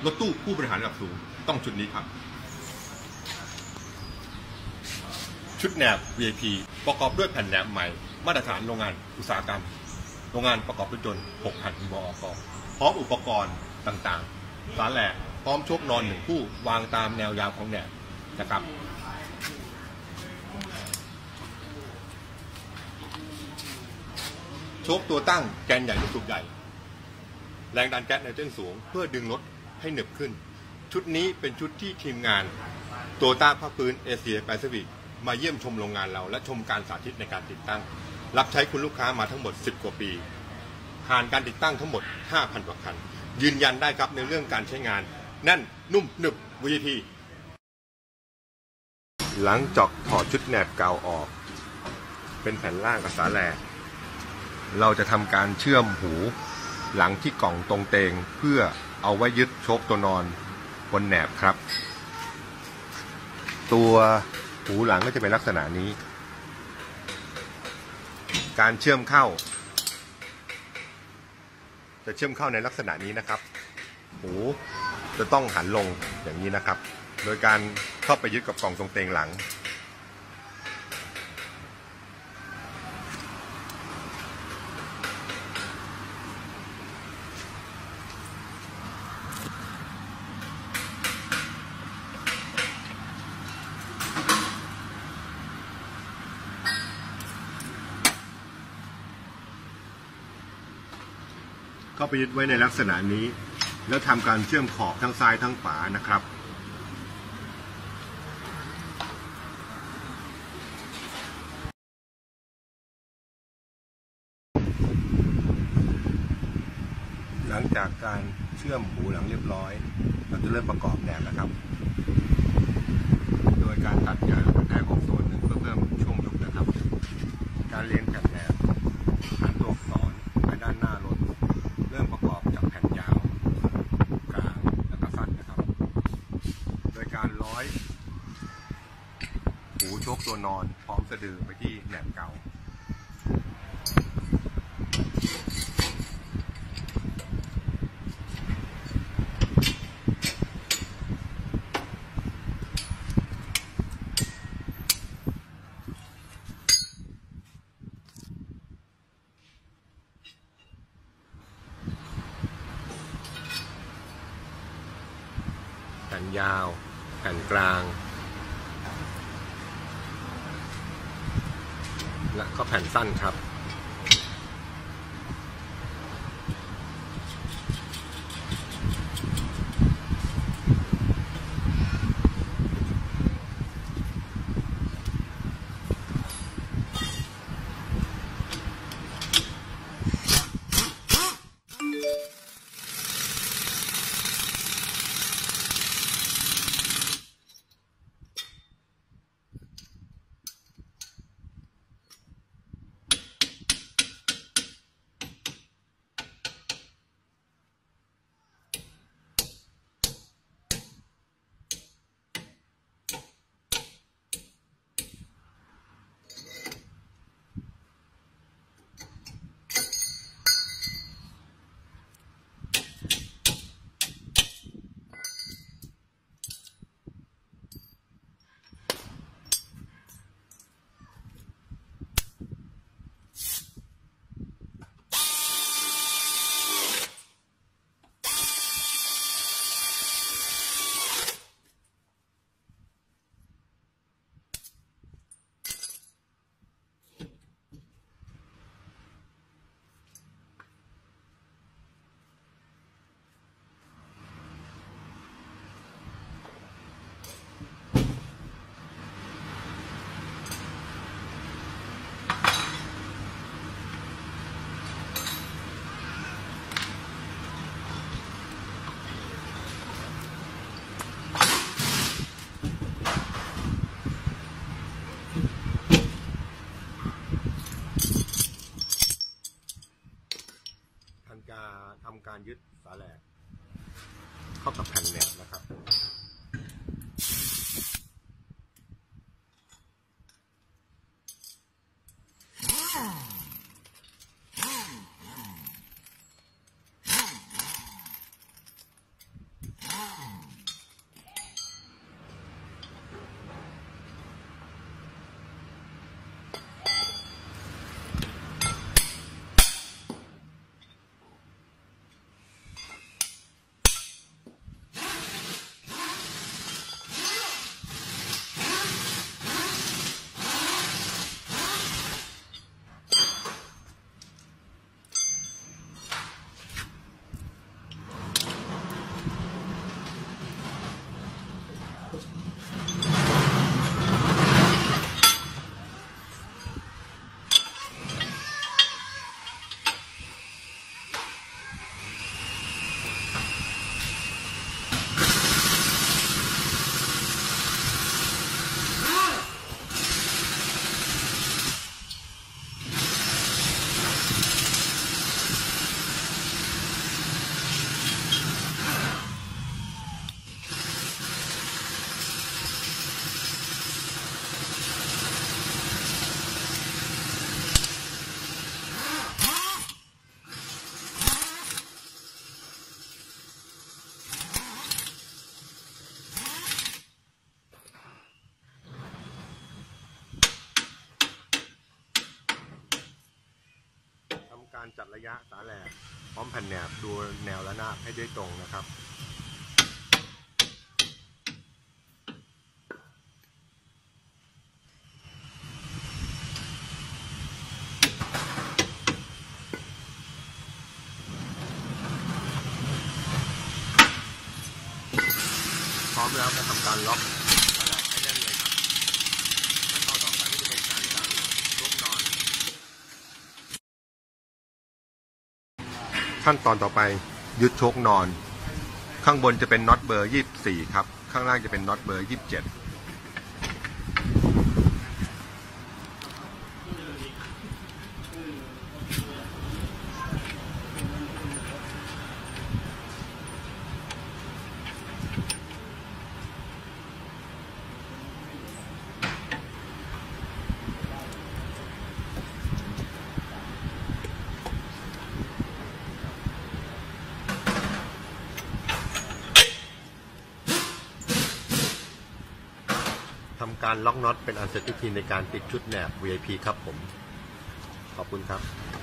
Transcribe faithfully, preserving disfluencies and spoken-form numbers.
รถตู้ผู้บริหารระดับสูงต้องชุดนี้ครับชุดแหนบ วี ไอ พี ประกอบด้วยแผ่นแหนบใหม่มาตรฐานโรงงานอุตสาหกรรมโรงงานประกอบรถยนต์หกแผ่นบอ.ก.พร้อมอุปกรณ์ต่างๆสารแหลกพร้อมโชคนอนหนึ่งคู่วางตามแนวยาวของแหนบนะครับโชคตัวตั้งแกนใหญ่ลูกสูบใหญ่แรงดันแก๊สไนโตรเจนสูงเพื่อดึงรถให้หนึบขึ้นชุดนี้เป็นชุดที่ทีมงานโตโยต้าภาคพื้นเอเชียแปซิฟิกมาเยี่ยมชมโรงงานเราและชมการสาธิตในการติดตั้งรับใช้คุณลูกค้ามาทั้งหมดสิบกว่าปีผ่านการติดตั้งทั้งหมด ห้าพัน กว่าคันยืนยันได้ครับในเรื่องการใช้งานแน่นนุ่มหนึบ วี ไอ พี หลังจากถอดชุดแหนบเก่าออกเป็นแผ่นล่างกับสาแหลกเราจะทำการเชื่อมหูหลังที่กล่องตรงเตงเพื่อเอาไว้ยึดโชคตัวนอนบนแหนบครับตัวหูหลังก็จะเป็นลักษณะนี้การเชื่อมเข้าจะเชื่อมเข้าในลักษณะนี้นะครับหูจะต้องหันลงอย่างนี้นะครับโดยการเข้าไปยึดกับกล่องตรงเตงหลังเข้าไปยึดไว้ในลักษณะนี้แล้วทำการเชื่อมขอบทั้งซ้ายทั้งขวานะครับหลังจากการเชื่อมหูหลังเรียบร้อยเราจะเริ่มประกอบแหนบนะครับโดยการตัดยางกระแทกออกส่วนหนึ่งเพื่อเพิ่มช่วงยุบนะครับการเรียงแผ่นแหนบหาตัวอักษรไปด้านหน้ารถเริ่มประกอบจากแผ่นยาวกลางและก็สั้นนะครับโดยการร้อยหูโชคตัวนอนพร้อมสะดือไปที่แหนบเก่าแผ่นยาวแผ่นกลางและก็แผ่นสั้นครับทำการยึดสาแหลกเข้ากับแผ่นแหนบนะครับการจัดระยะสาแหลกพร้อมแผ่นแหนบดูแนวระนาบให้ได้ตรงนะครับพร้อมแล้วก็ทำการล็อกให้แน่นเลยครับขั้นตอนต่อไปก็จะเป็นการใส่ลูกนอนขั้นตอนต่อไปยึดโชคนอนข้างบนจะเป็นน็อตเบอร์ยี่สิบสี่ครับข้างล่างจะเป็นน็อตเบอร์ยี่สิบเจ็ดทำการล็อกน็อตเป็นอันเสร็จพิธีในการติดชุดแหนบ วี ไอ พี ครับผมขอบคุณครับ